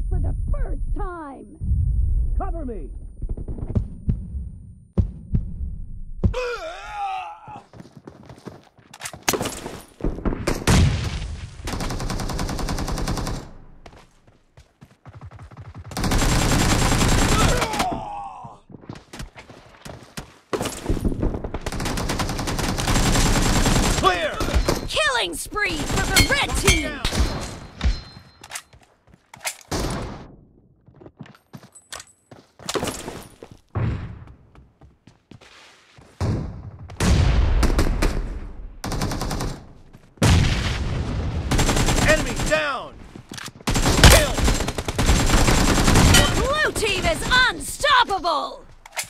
for the first time! Cover me! Clear! Killing spree for the red team! Enemy down! Kill! The blue team is unstoppable!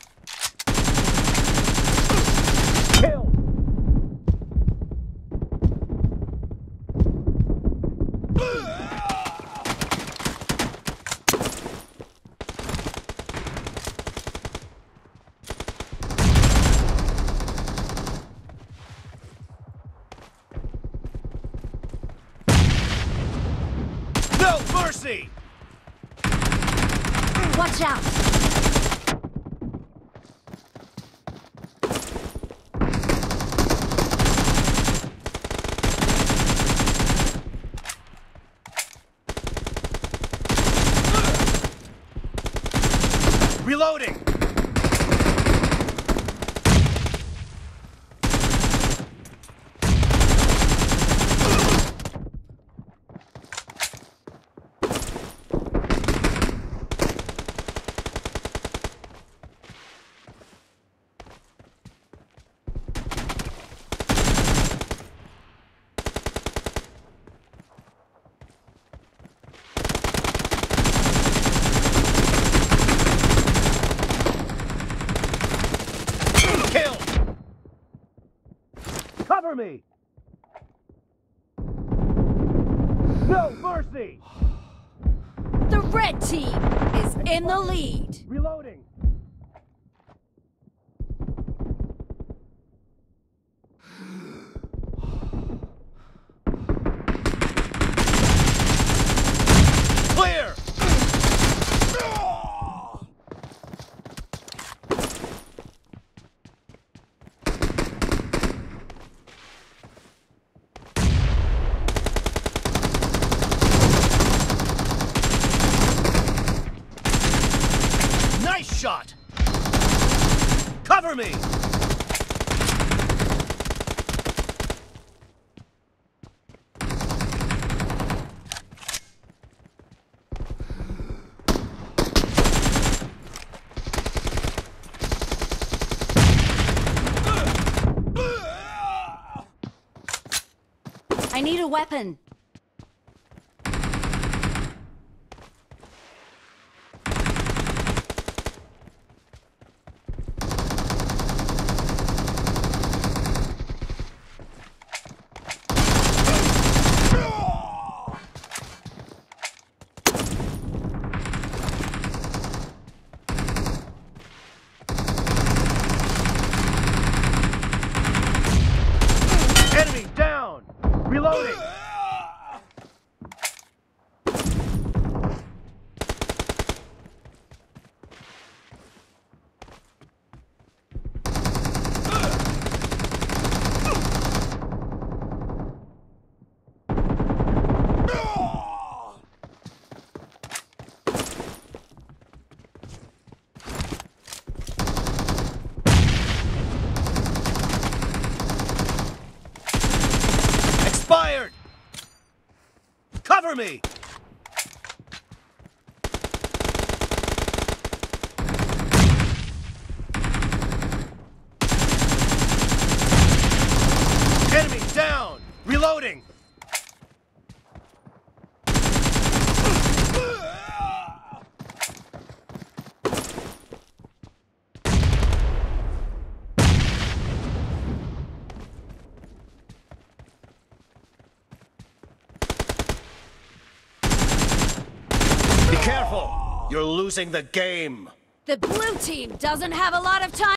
Kill! No mercy! Watch out! Reloading! Kill! Cover me! No mercy! The red team is in the lead! Reloading! Clear! Nice shot! Cover me! I need a weapon! Enemy down! Reloading! Expired! Cover me! Enemy down! Reloading! Be careful! You're losing the game! The blue team doesn't have a lot of time.